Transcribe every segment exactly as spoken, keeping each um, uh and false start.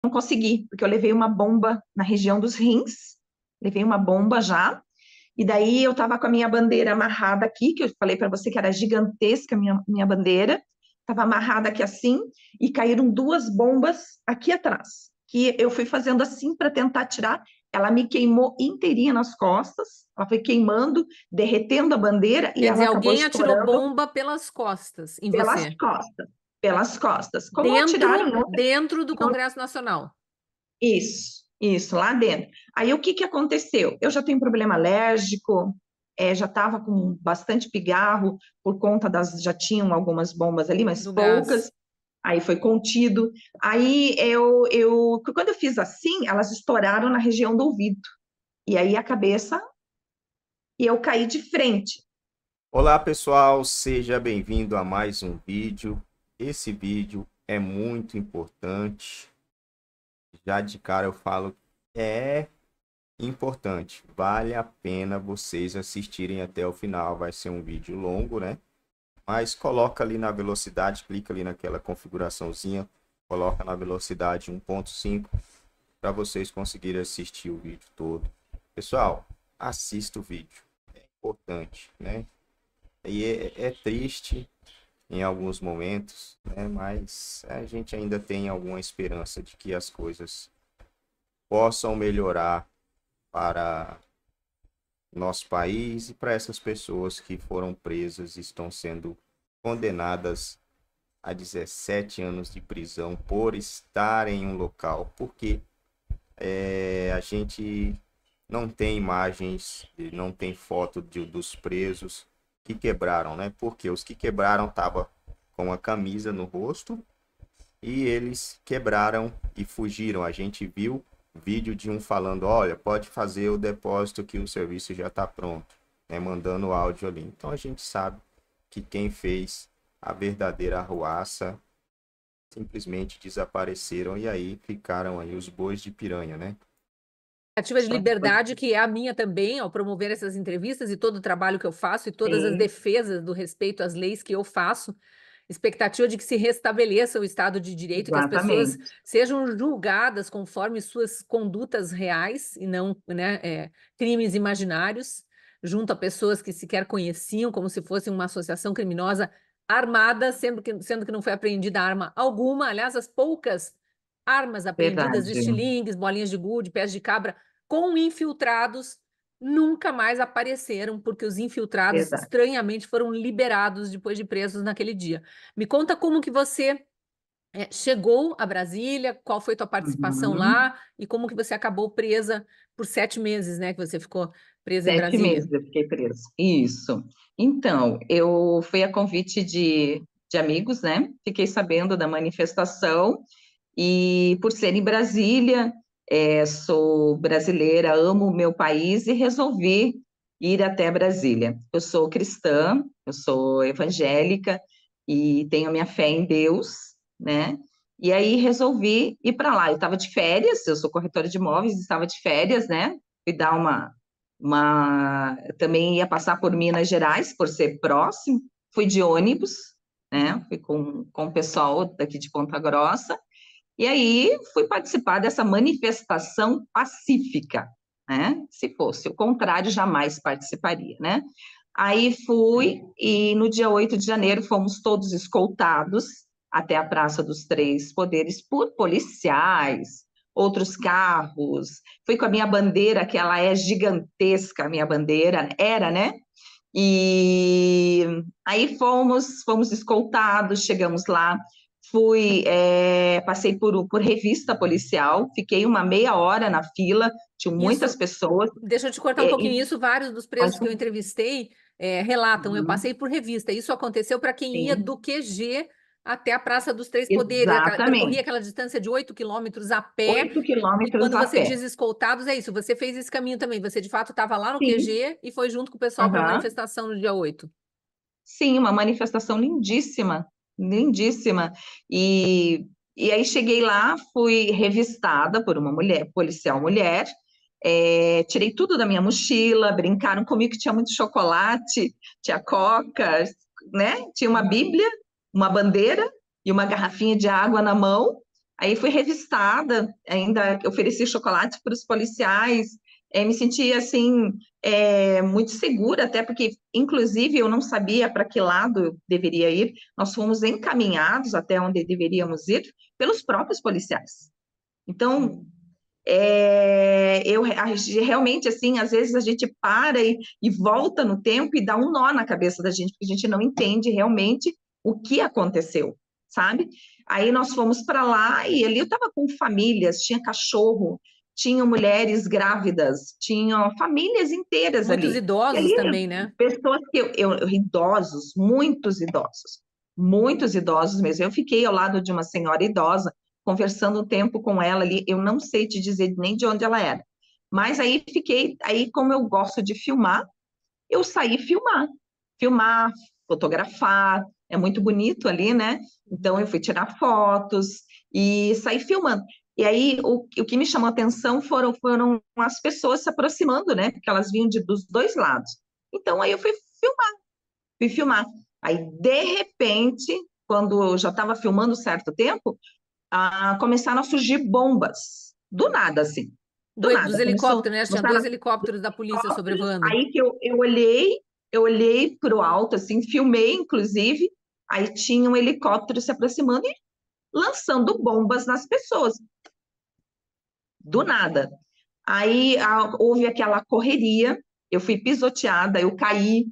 não consegui, porque eu levei uma bomba na região dos rins, levei uma bomba já, e daí eu estava com a minha bandeira amarrada aqui, que eu falei para você que era gigantesca a minha, minha bandeira, estava amarrada aqui assim, e caíram duas bombas aqui atrás, que eu fui fazendo assim para tentar tirar, ela me queimou inteirinha nas costas, ela foi queimando, derretendo a bandeira, e Quer dizer, ela acabou alguém atirou estourando bomba pelas costas em pelas você, costas, pelas costas. Como atiraram dentro, em outra, dentro do Congresso Nacional. isso, isso, lá dentro. Aí o que que aconteceu? Eu já tenho problema alérgico, é, já estava com bastante pigarro, por conta das, já tinham algumas bombas ali, mas Do gás. poucas, aí foi contido. Aí eu, eu, quando eu fiz assim, elas estouraram na região do ouvido, e aí a cabeça, e eu caí de frente. Olá pessoal, seja bem-vindo a mais um vídeo. Esse vídeo é muito importante. Já de cara eu falo que é importante. Vale a pena vocês assistirem até o final. Vai ser um vídeo longo, né? Mas coloca ali na velocidade, clica ali naquela configuraçãozinha, coloca na velocidade um ponto cinco para vocês conseguirem assistir o vídeo todo. Pessoal, assista o vídeo. É importante, né? E é, é triste em alguns momentos, né? Mas a gente ainda tem alguma esperança de que as coisas possam melhorar para nosso país e para essas pessoas que foram presas e estão sendo condenadas a dezessete anos de prisão por estar em um local, porque é, a gente não tem imagens, não tem foto de, dos presos que quebraram, né? Porque os que quebraram estavam com a camisa no rosto e eles quebraram e fugiram. A gente viu vídeo de um falando, olha, pode fazer o depósito que o serviço já está pronto, né? Mandando áudio ali. Então a gente sabe que quem fez a verdadeira arruaça simplesmente desapareceram e aí ficaram aí os bois de piranha, né? Ativa de liberdade, que é a minha também, ao promover essas entrevistas e todo o trabalho que eu faço e todas as Sim, defesas do respeito às leis que eu faço, expectativa de que se restabeleça o Estado de Direito, que as pessoas exatamente. sejam julgadas conforme suas condutas reais e não, né, é, crimes imaginários, junto a pessoas que sequer conheciam, como se fosse uma associação criminosa armada, sendo que, sendo que não foi apreendida arma alguma. Aliás, as poucas armas apreendidas, Verdade. estilingues, bolinhas de gude, pés de cabra, com infiltrados, nunca mais apareceram, porque os infiltrados Verdade. estranhamente foram liberados depois de presos naquele dia. Me conta como que você é, chegou a Brasília, qual foi tua participação Uhum. lá e como que você acabou presa por sete meses, né, que você ficou presa em Sete Brasília. meses eu fiquei presa. Isso. Então, eu fui a convite de, de amigos, né? Fiquei sabendo da manifestação e, por ser em Brasília, é, sou brasileira, amo o meu país e resolvi ir até Brasília. Eu sou cristã, eu sou evangélica e tenho a minha fé em Deus, né? E aí resolvi ir para lá. Eu estava de férias, eu sou corretora de imóveis, estava de férias, né? Fui dar uma uma, também ia passar por Minas Gerais, por ser próximo, fui de ônibus, né, fui com, com o pessoal daqui de Ponta Grossa, e aí fui participar dessa manifestação pacífica, né, se fosse o contrário, jamais participaria, né. Aí fui, e no dia oito de janeiro fomos todos escoltados até a Praça dos Três Poderes por policiais, outros carros. Fui com a minha bandeira, que ela é gigantesca, a minha bandeira, era, né? E aí fomos, fomos escoltados, chegamos lá, fui, é, passei por, por revista policial, fiquei uma meia hora na fila, tinham muitas Isso, pessoas, deixa eu te cortar um é, pouquinho e, isso, vários dos presos pode, que eu entrevistei é, relatam, eu uhum, passei por revista, isso aconteceu para quem ia do sim, Q G até a Praça dos Três Poderes, aquela, percorria exatamente, aquela distância de oito quilômetros a pé, oito e quilômetros quando a você pé, diz escoltados, é isso, você fez esse caminho também, você de fato estava lá no sim, Q G e foi junto com o pessoal para a uhum. manifestação no dia oito. Sim, uma manifestação lindíssima, lindíssima. E, e aí cheguei lá, fui revistada por uma mulher, policial mulher, é, tirei tudo da minha mochila, brincaram comigo que tinha muito chocolate, tinha coca, né? Tinha uma Bíblia, uma bandeira e uma garrafinha de água na mão. Aí fui revistada, ainda ofereci chocolate para os policiais, é, me senti assim, é, muito segura, até porque, inclusive, eu não sabia para que lado eu deveria ir. Nós fomos encaminhados até onde deveríamos ir pelos próprios policiais. Então, é, eu a gente, realmente, assim, às vezes a gente para e, e volta no tempo e dá um nó na cabeça da gente, porque a gente não entende realmente o que aconteceu, sabe? Aí nós fomos para lá e ali eu estava com famílias, tinha cachorro, tinham mulheres grávidas, tinham famílias inteiras Muitos ali. E idosos ali, também, né? pessoas que eu, eu, idosos, muitos idosos, muitos idosos mesmo. Eu fiquei ao lado de uma senhora idosa, conversando um tempo com ela ali, eu não sei te dizer nem de onde ela era, mas aí fiquei, aí como eu gosto de filmar, eu saí filmar, filmar, fotografar, é muito bonito ali, né? Então eu fui tirar fotos e saí filmando. E aí o, o que me chamou a atenção foram, foram as pessoas se aproximando, né? Porque elas vinham de, dos dois lados. Então aí eu fui filmar, fui filmar. Aí, de repente, quando eu já estava filmando certo tempo, ah, começaram a surgir bombas, do nada, assim, do Do, dos nada. Começou, helicópteros, né? Tinha começaram dois helicópteros da polícia helicópteros, sobrevoando. aí que eu, eu olhei, eu olhei para o alto, assim, filmei, inclusive, aí tinha um helicóptero se aproximando e lançando bombas nas pessoas, do nada. Aí a, houve aquela correria, eu fui pisoteada, eu caí,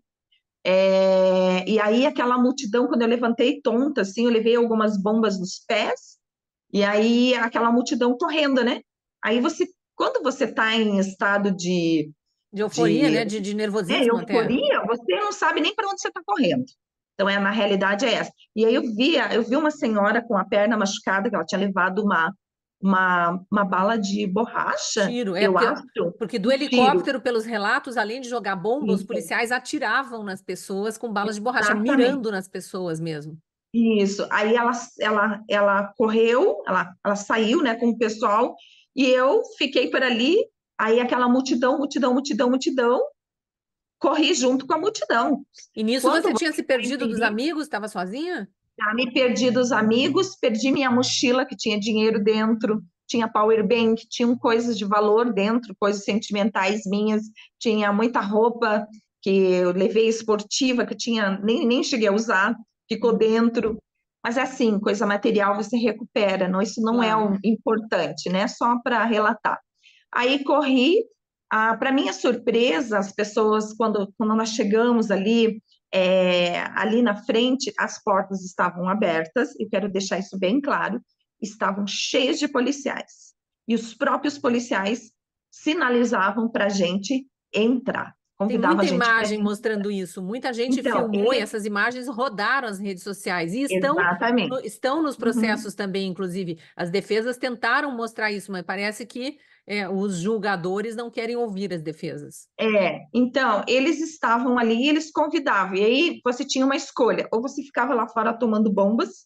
é, e aí aquela multidão, quando eu levantei tonta, assim, eu levei algumas bombas nos pés, e aí aquela multidão correndo, né? Aí você, quando você está em estado de, De euforia, de né? De, de é, nervosismo até. euforia, você não sabe nem para onde você está correndo. Então, é, na realidade é essa. E aí eu via, eu vi uma senhora com a perna machucada, que ela tinha levado uma, uma, uma bala de borracha, Tiro, é eu porque, acho, porque do um tiro. helicóptero, pelos relatos, além de jogar bomba, os Isso, policiais atiravam nas pessoas com balas de borracha, exatamente. mirando nas pessoas mesmo. Isso. Aí ela, ela, ela correu, ela, ela saiu, né, com o pessoal, e eu fiquei por ali. Aí aquela multidão, multidão, multidão, multidão, corri junto com a multidão. E nisso Quando você você tinha se está em perdido dos perigo, amigos? Estava sozinha? já me perdi dos amigos, perdi minha mochila, que tinha dinheiro dentro, tinha power bank, tinham coisas de valor dentro, coisas sentimentais minhas, tinha muita roupa que eu levei esportiva, que tinha nem, nem cheguei a usar, ficou dentro. Mas é assim, coisa material você recupera, não, isso não é Claro. o importante, né? Só para relatar. Aí corri, ah, para minha surpresa, as pessoas, quando, quando nós chegamos ali, é, ali na frente, as portas estavam abertas, e quero deixar isso bem claro, estavam cheias de policiais. E os próprios policiais sinalizavam para a gente entrar, Tem convidavam a muita gente para imagem entrar. mostrando isso. Muita gente Então, filmou e ele... essas imagens rodaram as redes sociais e estão, no- Exatamente. estão nos Uhum. processos também, inclusive. As defesas tentaram mostrar isso, mas parece que é, os julgadores não querem ouvir as defesas. É, então, eles estavam ali e eles convidavam. E aí você tinha uma escolha: ou você ficava lá fora tomando bombas,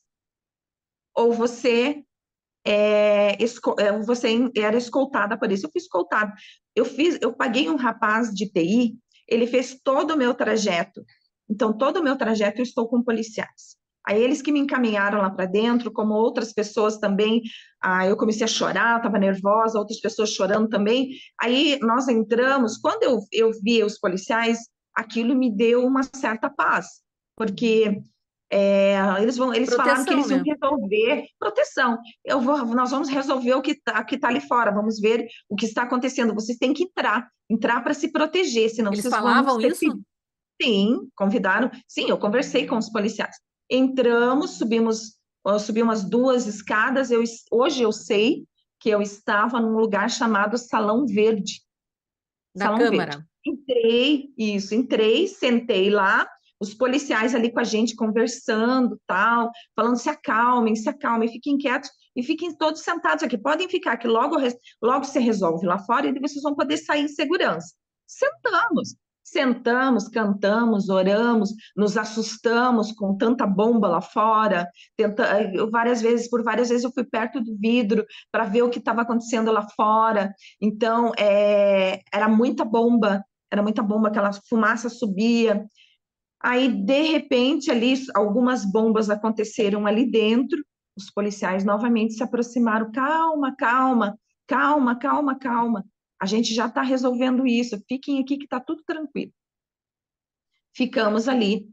ou você é, esco- é, você era escoltada por isso. Eu fui escoltada. Eu fiz, eu paguei um rapaz de T I, ele fez todo o meu trajeto. Então, todo o meu trajeto eu estou com policiais. Aí eles que me encaminharam lá para dentro, como outras pessoas também. Ah, eu comecei a chorar, estava nervosa, outras pessoas chorando também. Aí nós entramos. Quando eu, eu vi os policiais, aquilo me deu uma certa paz, porque é, eles vão, eles falaram que Proteção, eles iam né? resolver proteção. Eu vou, nós vamos resolver o que está que tá ali fora, vamos ver o que está acontecendo. Vocês têm que entrar, entrar para se proteger, senão Eles vocês vão falavam ser isso? feridos. Sim, convidaram. Sim, eu conversei com os policiais. Entramos, subimos, eu subi umas duas escadas. Eu, hoje eu sei que eu estava num lugar chamado Salão Verde. Da Salão Verde. Câmara. Entrei, isso, entrei, sentei lá, os policiais ali com a gente conversando, tal, falando se acalmem, se acalmem, fiquem quietos e fiquem todos sentados aqui. Podem ficar que logo, logo se resolve lá fora e vocês vão poder sair em segurança. Sentamos, sentamos, cantamos, oramos, nos assustamos com tanta bomba lá fora. Tenta, eu, várias vezes, por várias vezes eu fui perto do vidro para ver o que estava acontecendo lá fora. Então, é, era muita bomba, era muita bomba, aquela fumaça subia. Aí, de repente, ali, algumas bombas aconteceram ali dentro, os policiais novamente se aproximaram, calma, calma, calma, calma, calma, a gente já está resolvendo isso, fiquem aqui que está tudo tranquilo. Ficamos ali.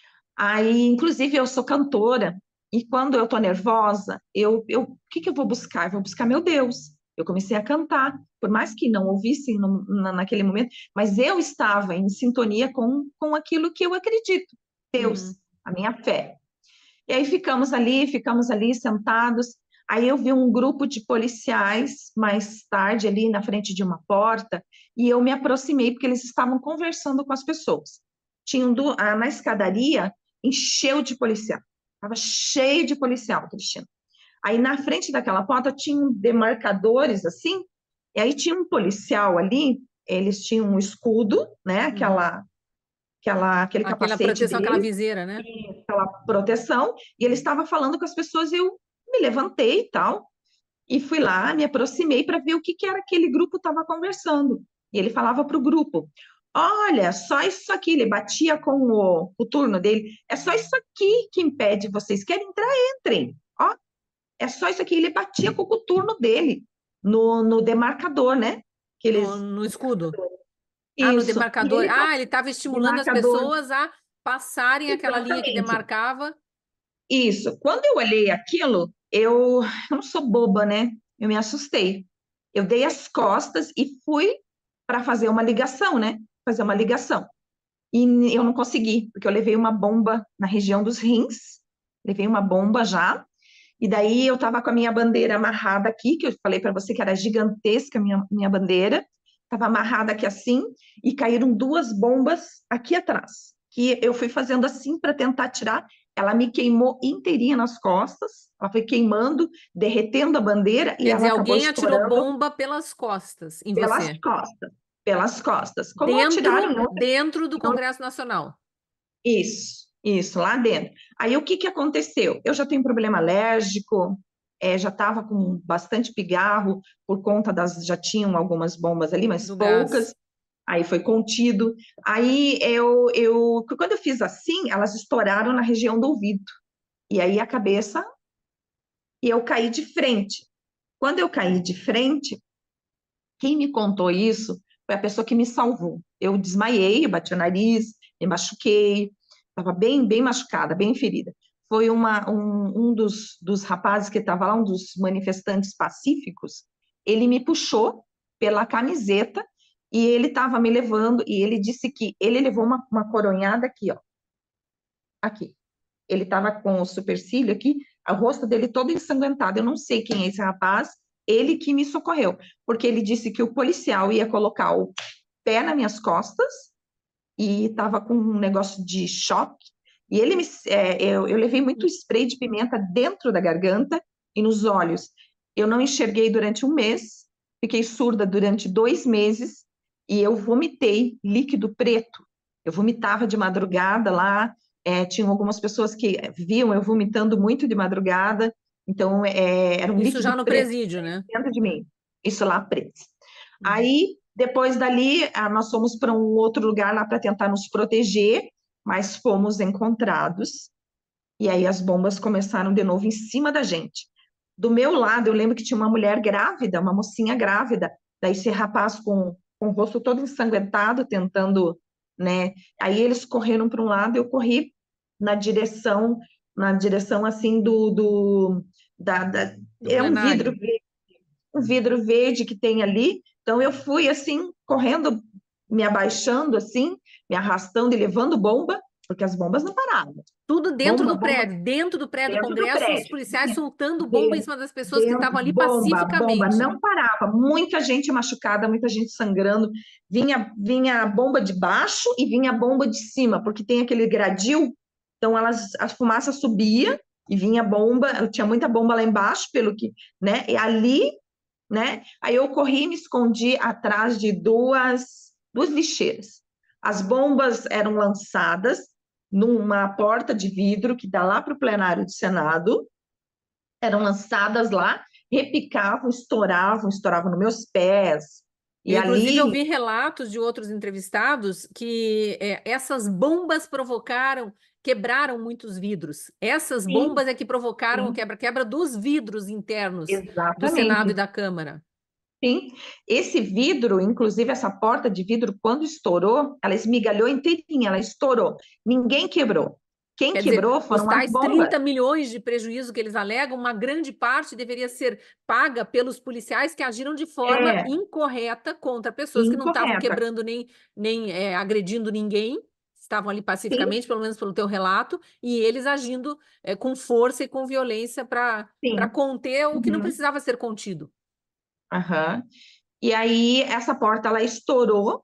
Aí, inclusive, eu sou cantora, e quando eu estou nervosa, eu, eu, o que, que eu vou buscar? Eu vou buscar meu Deus. Eu comecei a cantar, por mais que não ouvissem no, na, naquele momento, mas eu estava em sintonia com, com aquilo que eu acredito, Deus, Uhum. a minha fé. E aí ficamos ali, ficamos ali sentados. Aí eu vi um grupo de policiais mais tarde ali na frente de uma porta e eu me aproximei porque eles estavam conversando com as pessoas. Tinham do, ah, na escadaria encheu de policial, estava cheio de policial, Cristina. Aí na frente daquela porta tinham demarcadores assim, e aí tinha um policial ali, eles tinham um escudo, né? Aquela, uhum. aquela, aquele Aquela capacete proteção, aquela deles viseira, né? aquela proteção, e ele estava falando com as pessoas, eu me levantei e tal, e fui lá, me aproximei para ver o que, que era aquele grupo estava conversando. E ele falava para o grupo, olha, só isso aqui, ele batia com o, o turno dele, é só isso aqui que impede vocês, querem entrar, entrem, ó, é só isso aqui, ele batia com o turno dele, no, no demarcador, né? Que No, eles... no escudo. Ah, no Isso, e demarcador. ele, Ah, ele estava estimulando as demarcador, pessoas a passarem aquela linha que exatamente. demarcava. Isso. Quando eu olhei aquilo, eu, eu não sou boba, né? Eu me assustei. Eu dei as costas e fui para fazer uma ligação, né? Fazer uma Uhum. ligação. E eu não consegui, porque eu levei uma bomba na região dos rins, levei uma bomba já. E daí eu estava com a minha bandeira amarrada aqui, que eu falei para você que era gigantesca a minha, minha bandeira. Estava amarrada aqui assim, e caíram duas bombas aqui atrás, que eu fui fazendo assim para tentar tirar. Ela me queimou inteirinha nas costas, ela foi queimando, derretendo a bandeira, e Quer dizer, ela acabou alguém atirou estourando bomba pelas costas em pelas você. costas, pelas costas. Como atiraram Dentro, em outra... dentro do Congresso Nacional. Isso, isso, lá dentro. Aí o que que aconteceu? Eu já tenho problema alérgico, é, já estava com bastante pigarro, por conta das, já tinham algumas bombas ali, mas Do gás. poucas, aí foi contido. Aí eu, eu, quando eu fiz assim, elas estouraram na região do ouvido, e aí a cabeça, e eu caí de frente. Quando eu caí de frente, quem me contou isso foi a pessoa que me salvou. Eu desmaiei, eu bati o nariz, me machuquei, estava bem, bem machucada, bem ferida. Foi uma, um, um dos, dos rapazes que estava lá, um dos manifestantes pacíficos, ele me puxou pela camiseta e ele estava me levando, e ele disse que ele levou uma, uma coronhada aqui, ó, aqui. Ele estava com o supercílio aqui, o rosto dele todo ensanguentado. Eu não sei quem é esse rapaz, ele que me socorreu, porque ele disse que o policial ia colocar o pé nas minhas costas e estava com um negócio de choque. E ele me, é, eu, eu levei muito spray de pimenta dentro da garganta e nos olhos. Eu não enxerguei durante um mês, fiquei surda durante dois meses e eu vomitei líquido preto. Eu vomitava de madrugada lá, é, tinham algumas pessoas que viam eu vomitando muito de madrugada, então é, era um Isso já líquido no preto presídio, né? dentro de mim, isso lá preto. Uhum. Aí, depois dali, ah, nós fomos para um outro lugar lá para tentar nos proteger, mas fomos encontrados, e aí as bombas começaram de novo em cima da gente. Do meu lado, eu lembro que tinha uma mulher grávida, uma mocinha grávida, daí esse rapaz com, com o rosto todo ensanguentado, tentando, né? Aí eles correram para um lado, eu corri na direção, na direção assim do, do da, da Do é um vidro plenário. um vidro verde que tem ali. Então eu fui assim, correndo, me abaixando assim, me arrastando e levando bomba, porque as bombas não paravam. Tudo dentro Bomba, do bomba prédio, dentro do prédio do dentro do Congresso, os prédio. policiais soltando bomba em Dentro, cima das pessoas que dentro, estavam ali bomba, bomba, pacificamente. não parava. Muita gente machucada, muita gente sangrando. Vinha, vinha a bomba de baixo e vinha a bomba de cima, porque tem aquele gradil. Então elas, a fumaça subia e vinha bomba. Tinha muita bomba lá embaixo, pelo que, né? E ali, né? Aí eu corri e me escondi atrás de duas, duas lixeiras. As bombas eram lançadas numa porta de vidro que dá lá para o plenário do Senado, eram lançadas lá, repicavam, estouravam, estouravam nos meus pés, E Eu, inclusive, ali, ouvi relatos de outros entrevistados que é, essas bombas provocaram, quebraram muitos vidros. Essas sim, bombas é que provocaram o sim, quebra-quebra dos vidros internos do Senado e exatamente. da Câmara. Sim, esse vidro, inclusive essa porta de vidro, quando estourou, ela esmigalhou inteirinha, ela estourou. Ninguém quebrou. Quem Quer dizer, quebrou os foram as tais bombas. trinta milhões de prejuízo que eles alegam, uma grande parte deveria ser paga pelos policiais que agiram de forma É, incorreta contra pessoas que não estavam incorreta. quebrando nem, nem é, agredindo ninguém, estavam ali Sim, pacificamente, pelo menos pelo teu relato, e eles agindo é, com força e com violência para para sim. conter o que não Uhum, precisava ser contido. aham. E aí, essa porta, ela estourou.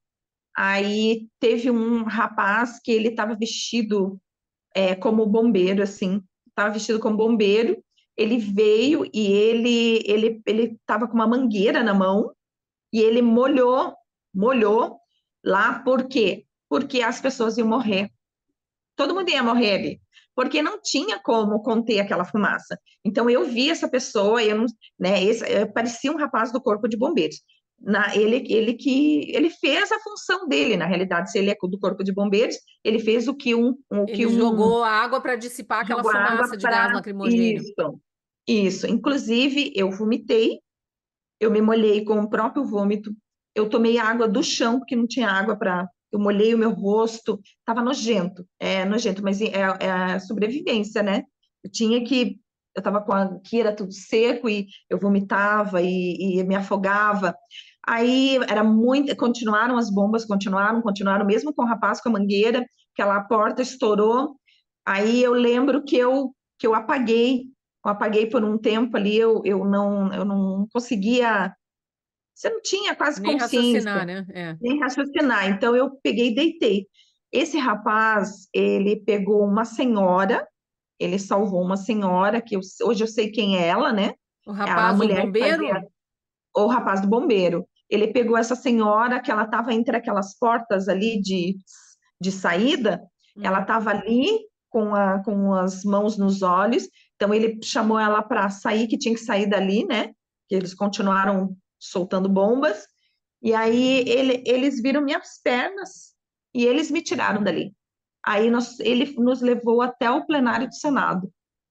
Aí teve um rapaz que ele estava vestido é, como bombeiro, assim, estava vestido como bombeiro. Ele veio e ele ele ele estava com uma mangueira na mão e ele molhou, molhou lá, por quê? Porque as pessoas iam morrer. Todo mundo ia morrer ali, porque não tinha como conter aquela fumaça. Então eu vi essa pessoa, eu não, né, esse, eh, parecia um rapaz do corpo de bombeiros. Na, ele, ele que ele fez a função dele, na realidade, se ele é do corpo de bombeiros, ele fez o que um, o que Ele um jogou a água para dissipar aquela jogou água fumaça de para gás lacrimogêneo. isso, isso. Inclusive eu vomitei, eu me molhei com o próprio vômito. Eu tomei água do chão, porque não tinha água para. Eu molhei o meu rosto, estava nojento, é nojento, mas é, é a sobrevivência, né? Eu tinha que. Eu estava com aqui, era tudo seco e eu vomitava e, e me afogava. Aí era muito. Continuaram as bombas, continuaram, continuaram, mesmo com o rapaz com a mangueira, aquela porta estourou. Aí eu lembro que eu, que eu apaguei eu apaguei por um tempo ali, eu, eu, não, eu não conseguia, você não tinha quase Nem consciência, raciocinar, né? É. nem raciocinar, então eu peguei e deitei. Esse rapaz, ele pegou uma senhora, ele salvou uma senhora, que eu- hoje eu sei quem é ela, né? O É a rapaz, o mulher que fazia, bombeiro, o rapaz do bombeiro. Ele pegou essa senhora, que ela estava entre aquelas portas ali de, de saída, ela hum, estava ali com, a, com as mãos nos olhos, então ele chamou ela para sair, que tinha que sair dali, né? Que eles continuaram soltando bombas, e aí ele, eles viram minhas pernas e eles me tiraram dali. Aí nós, ele nos levou até o plenário do Senado.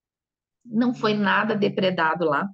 Não foi nada depredado lá.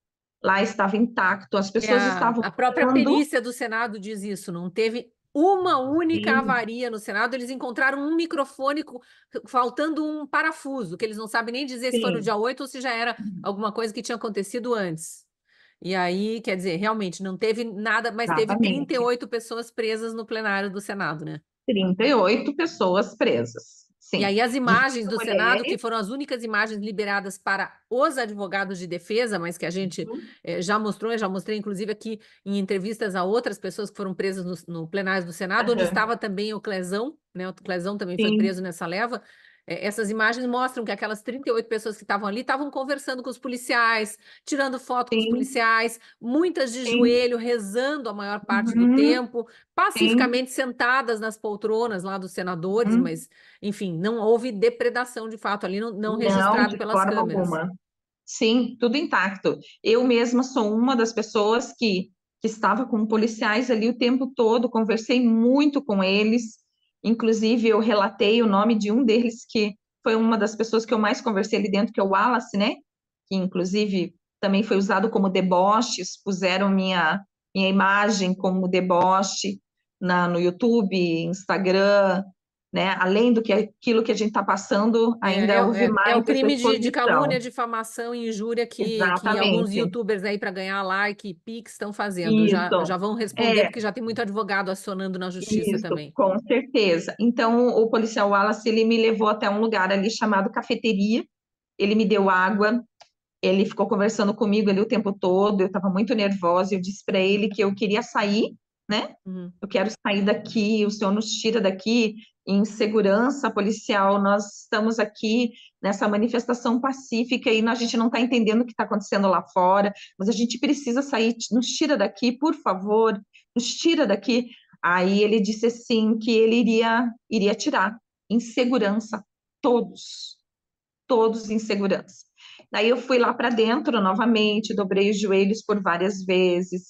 Lá estava intacto, as é pessoas a, estavam a própria usando. perícia do Senado diz isso, não teve uma única Sim, avaria no Senado, eles encontraram um microfone co- faltando um parafuso, que eles não sabem nem dizer se foi no sim, dia oito ou se já era alguma coisa que tinha acontecido antes. E aí, quer dizer, realmente não teve nada, mas teve trinta e exatamente. oito pessoas presas no plenário do Senado, né? trinta e oito pessoas presas. E Sim. aí as imagens vinte do Senado, que mulheres. foram as únicas imagens liberadas para os advogados de defesa, mas que a gente eh, já mostrou, eu já mostrei inclusive aqui em entrevistas a outras pessoas que foram presas no, no plenário do Senado, onde Aham, estava também o Clezão, né? O Clezão também foi sim, preso nessa leva. Eh, essas imagens mostram que aquelas trinta e oito pessoas que estavam ali estavam conversando com os policiais, tirando foto com os sim, policiais, muitas de sim. joelho, rezando a maior parte do Uhum, tempo, sim. pacificamente sentadas nas poltronas lá dos senadores, Uhum. mas enfim, não houve depredação de fato ali, não, não Não, registrado de pelas forma câmeras. alguma. Sim, tudo intacto. Eu mesma sou uma das pessoas que, que estava com policiais ali o tempo todo, conversei muito com eles, inclusive eu relatei o nome de um deles, que foi uma das pessoas que eu mais conversei ali dentro, que é o Wallace, né? Que inclusive também foi usado como deboche, puseram minha, minha imagem como deboche na, no YouTube, Instagram, né? Além do que aquilo que a gente está passando, É, ainda é, houve é, é o mais essa crime de, de calúnia, exposição. difamação e injúria que, que alguns Exatamente. YouTubers aí para ganhar like e Pix estão fazendo. Já, Isso. já vão responder, É, porque já tem muito advogado acionando na justiça isso, também. com certeza. Então, o policial Wallace, ele me levou até um lugar ali chamado cafeteria. Ele me deu água, ele ficou conversando comigo ali o tempo todo. Eu estava muito nervosa. Eu disse para ele que eu queria sair, né? Uhum. Eu quero sair daqui, o senhor nos tira daqui em segurança policial. Nós estamos aqui nessa manifestação pacífica e a gente não está entendendo o que está acontecendo lá fora, mas a gente precisa sair, nos tira daqui, por favor, nos tira daqui. Aí ele disse assim que ele iria, iria tirar em segurança, todos, todos em segurança. Daí eu fui lá para dentro novamente, dobrei os joelhos por várias vezes,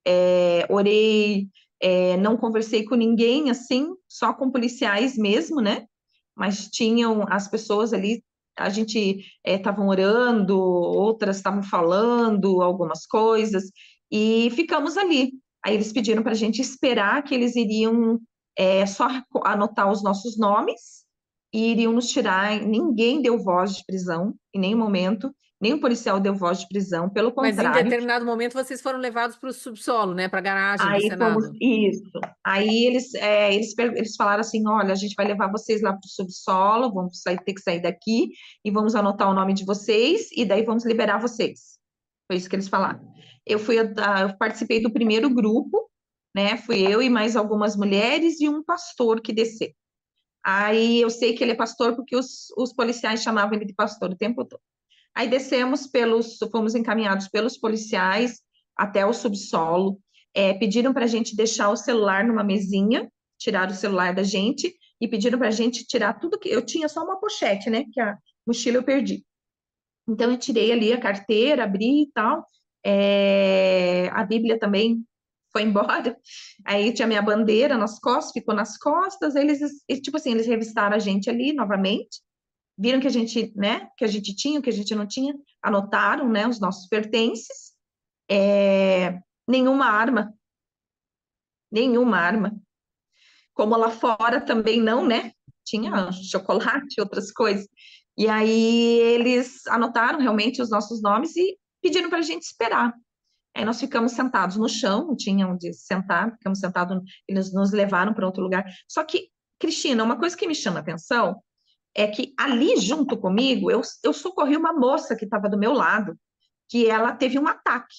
é, orei, é, não conversei com ninguém, assim, só com policiais mesmo, né? Mas tinham as pessoas ali, a gente estavam orando, outras estavam falando algumas coisas, e ficamos ali. Aí eles pediram para a gente esperar que eles iriam é, só anotar os nossos nomes e iriam nos tirar. Ninguém deu voz de prisão em nenhum momento, nem o policial deu voz de prisão, pelo Mas em contrário. determinado momento vocês foram levados para o subsolo, né? Para a garagem do Aí fomos, Senado. isso. Aí eles, é, eles, per- eles falaram assim: olha, a gente vai levar vocês lá para o subsolo, vamos sair, ter que sair daqui e vamos anotar o nome de vocês e daí vamos liberar vocês. Foi isso que eles falaram. Eu fui, a- eu participei do primeiro grupo, né? Fui eu e mais algumas mulheres e um pastor que desceu. Aí eu sei que ele é pastor porque os, os policiais chamavam ele de pastor o tempo todo. Aí descemos pelos, fomos encaminhados pelos policiais até o subsolo. É, pediram para a gente deixar o celular numa mesinha, tiraram o celular da gente e pediram para a gente tirar tudo que eu tinha só uma pochete, né? Que a mochila eu perdi. Então eu tirei ali a carteira, abri e tal. É, a Bíblia também foi embora. Aí tinha minha bandeira nas costas, ficou nas costas. Eles, tipo assim, eles revistaram a gente ali novamente, viram que a gente, né, que a gente tinha, o que a gente não tinha, anotaram, né, os nossos pertences, é, nenhuma arma, nenhuma arma. Como lá fora também não, né, tinha chocolate, outras coisas. E aí eles anotaram realmente os nossos nomes e pediram para a gente esperar. Aí nós ficamos sentados no chão, não tinha onde sentar, ficamos sentados, eles nos levaram para outro lugar. Só que, Cristina, uma coisa que me chama a atenção é que ali junto comigo, eu, eu socorri uma moça que estava do meu lado, que ela teve um ataque,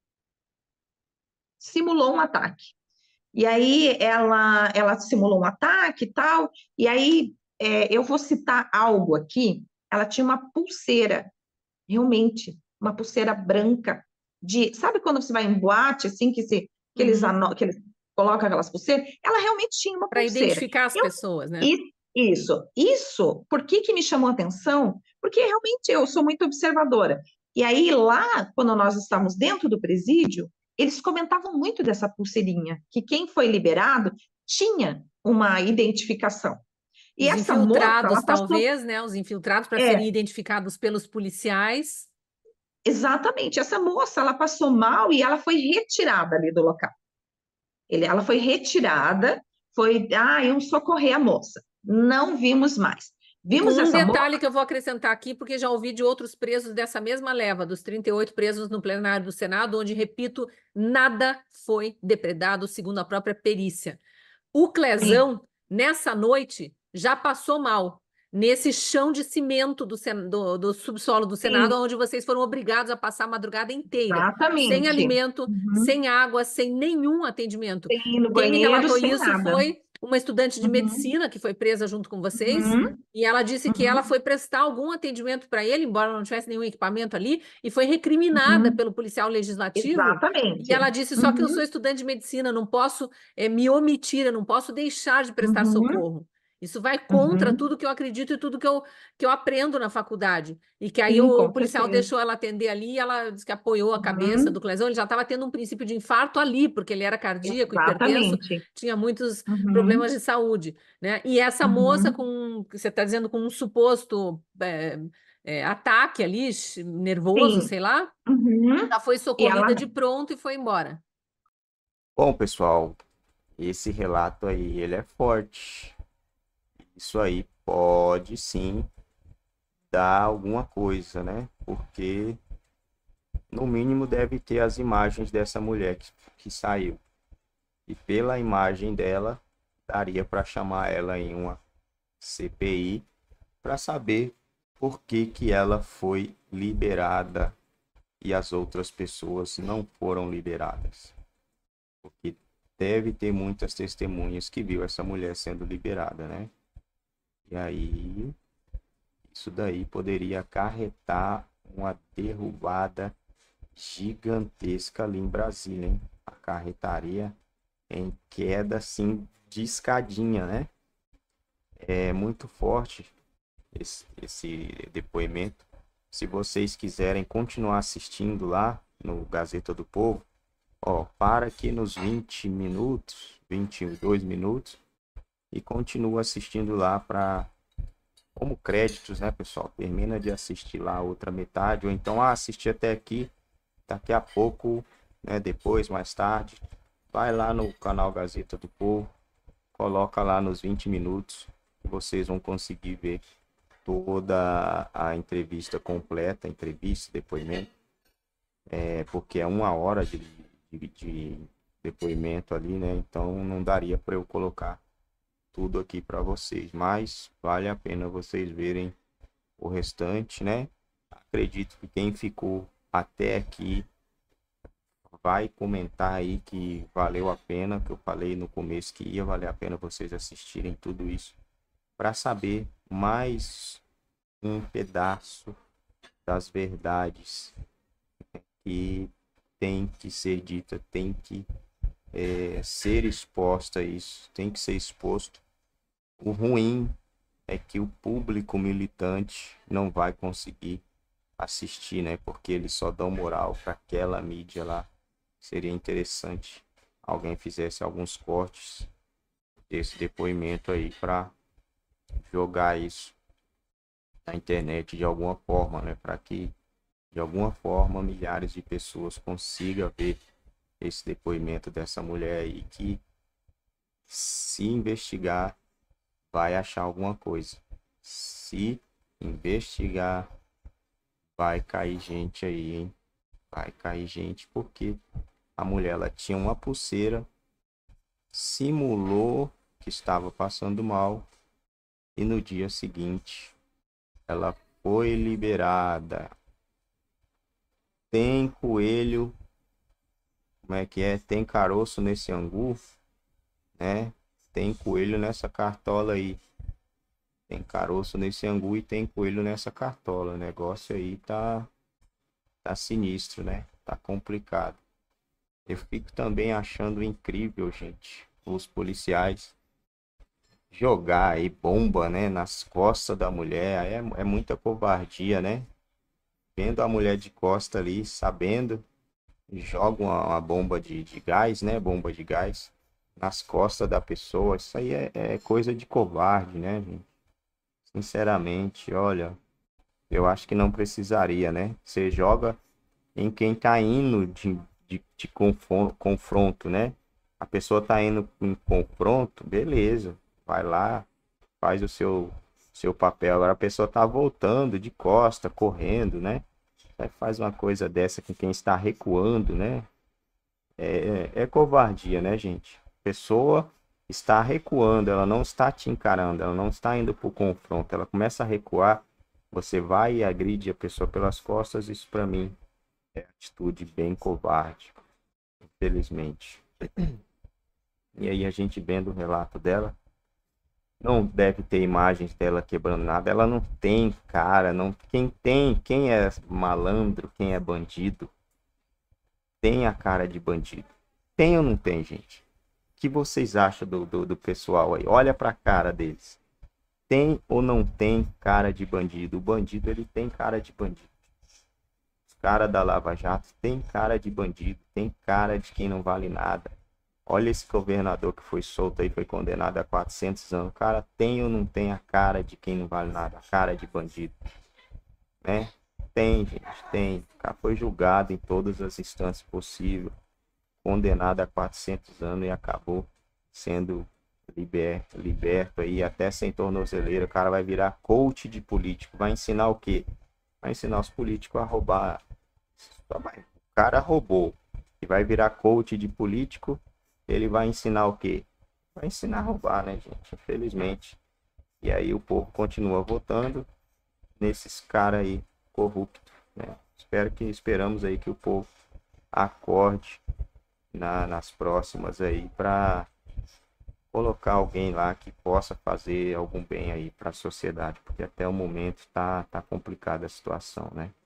simulou um ataque. E aí ela, ela simulou um ataque e tal, e aí é, eu vou citar algo aqui, ela tinha uma pulseira, realmente, uma pulseira branca, de, sabe quando você vai em boate, assim, que, se, que, eles, Uhum. ano, que eles colocam aquelas pulseiras? Ela realmente tinha uma Para pulseira. identificar as Eu, pessoas, né? e- isso, isso, por que que me chamou a atenção? Porque realmente eu sou muito observadora. E aí lá, quando nós estávamos dentro do presídio, eles comentavam muito dessa pulseirinha, que quem foi liberado tinha uma identificação. E Os essa moça, ela infiltrados, passou, talvez, né? Os infiltrados para serem é, identificados pelos policiais. exatamente, essa moça, ela passou mal e ela foi retirada ali do local. Ele, ela foi retirada, foi, ah, iam socorrer a moça. Não vimos mais. E com Vimos um essa moça, detalhe que eu vou acrescentar aqui, porque já ouvi de outros presos dessa mesma leva, dos trinta e oito presos no plenário do Senado, onde, repito, nada foi depredado, segundo a própria perícia. O sim, Clezão, nessa noite, já passou mal, nesse chão de cimento do, sen- do, do subsolo do Senado, sim, onde vocês foram obrigados a passar a madrugada inteira, sem exatamente. alimento, Uhum. sem água, sem nenhum atendimento. Sem ir no Quem me banheiro, relatou sem isso nada. foi uma estudante de Uhum. medicina que foi presa junto com vocês, Uhum. e ela disse que ela Uhum. foi prestar algum atendimento para ele, embora não tivesse nenhum equipamento ali, e foi recriminada Uhum. pelo policial legislativo. E Exatamente. ela disse: só que eu sou Uhum. estudante de medicina, não posso eh, me omitir, eu não posso deixar de prestar Uhum. socorro. Isso vai contra Uhum. tudo que eu acredito e tudo que eu, que eu aprendo na faculdade. E que aí Sim, o com policial certeza. deixou ela atender ali, e ela disse que apoiou a cabeça do Uhum. Clezão. Ele já estava tendo um princípio de infarto ali, porque ele era cardíaco, hipertenso, Exatamente. tinha muitos problemas Uhum. de saúde, né? E essa moça Uhum. com, que você está dizendo, com um suposto eh, eh, ataque ali, ch- nervoso, Sim. sei lá, Uhum. já foi E ela, socorrida de pronto e foi embora. Bom, pessoal, esse relato aí, ele é forte. Isso aí pode sim dar alguma coisa, né? Porque no mínimo deve ter as imagens dessa mulher que, que saiu. E pela imagem dela, daria para chamar ela em uma C P I para saber por que que ela foi liberada e as outras pessoas não foram liberadas. Porque deve ter muitas testemunhas que viu essa mulher sendo liberada, né? E aí, isso daí poderia acarretar uma derrubada gigantesca ali em Brasília, hein? Acarretaria em queda, assim, de escadinha, né? É muito forte esse, esse depoimento. Se vocês quiserem continuar assistindo lá no Gazeta do Povo, Ó, para aqui nos vinte minutos, vinte e dois minutos e continua assistindo lá para como créditos, né, pessoal? Termina de assistir lá a outra metade ou então ah, assistir até aqui, daqui a pouco, né, depois, mais tarde, vai lá no canal Gazeta do Povo, coloca lá nos vinte minutos que vocês vão conseguir ver toda a entrevista completa, entrevista, depoimento, é, porque é uma hora de, de, de depoimento ali, né? Então não daria para eu colocar tudo aqui para vocês, mas vale a pena vocês verem o restante, né? Acredito que quem ficou até aqui vai comentar aí que valeu a pena, que eu falei no começo que ia valer a pena vocês assistirem tudo isso para saber mais um pedaço das verdades que tem que ser dita, tem que é, ser exposta a isso, tem que ser exposto. O ruim é que o público militante não vai conseguir assistir, né? Porque eles só dão moral para aquela mídia lá. Seria interessante alguém fizesse alguns cortes desse depoimento aí para jogar isso na internet de alguma forma, né? Para que de alguma forma milhares de pessoas consigam ver esse depoimento dessa mulher aí que, se investigar, vai achar alguma coisa. Se investigar, vai cair gente aí, hein? Vai cair gente porque a mulher ela tinha uma pulseira, simulou que estava passando mal e no dia seguinte ela foi liberada. Tem coelho, como é que é? Tem caroço nesse angu, né? Tem coelho nessa cartola aí. Tem caroço nesse angu e tem coelho nessa cartola. O negócio aí tá, tá sinistro, né? Tá complicado. Eu fico também achando incrível, gente, os policiais jogar aí bomba, né, nas costas da mulher. É, é muita covardia, né? Vendo a mulher de costa ali, sabendo, joga uma, uma bomba de, de gás, né? Bomba de gás nas costas da pessoa. Isso aí é, é coisa de covarde, né, gente? Sinceramente, olha, eu acho que não precisaria, né? Você joga em quem tá indo de, de, de confronto, né? A pessoa tá indo em confronto, beleza, vai lá, faz o seu, seu papel. Agora a pessoa tá voltando de costa, correndo, né? Aí faz uma coisa dessa com quem está recuando, né? É, é, é covardia, né, gente? A pessoa está recuando, ela não está te encarando, ela não está indo para o confronto, ela começa a recuar, você vai e agride a pessoa pelas costas. Isso para mim é atitude bem covarde, infelizmente. E aí a gente vendo o relato dela, não deve ter imagens dela quebrando nada, ela não tem cara, não, quem tem, quem é malandro, quem é bandido, tem a cara de bandido. Tem ou não tem, gente? O que vocês acham do, do, do pessoal aí? Olha pra cara deles. Tem ou não tem cara de bandido? O bandido, ele tem cara de bandido. Os caras da Lava Jato tem cara de bandido, tem cara de quem não vale nada. Olha esse governador que foi solto aí, foi condenado a quatrocentos anos. O cara tem ou não tem a cara de quem não vale nada? A cara de bandido, né? Tem, gente, tem. O cara foi julgado em todas as instâncias possíveis, condenado a quatrocentos anos e acabou sendo liberto, liberto aí, até sem tornozeleira. O cara vai virar coach de político. Vai ensinar o quê? Vai ensinar os políticos a roubar. O cara roubou e vai virar coach de político. Ele vai ensinar o quê? Vai ensinar a roubar, né, gente? Infelizmente. E aí o povo continua votando nesses caras aí corruptos, né? Espero que, esperamos aí que o povo acorde na, nas próximas aí para colocar alguém lá que possa fazer algum bem aí para a sociedade, porque até o momento tá, tá complicada a situação, né?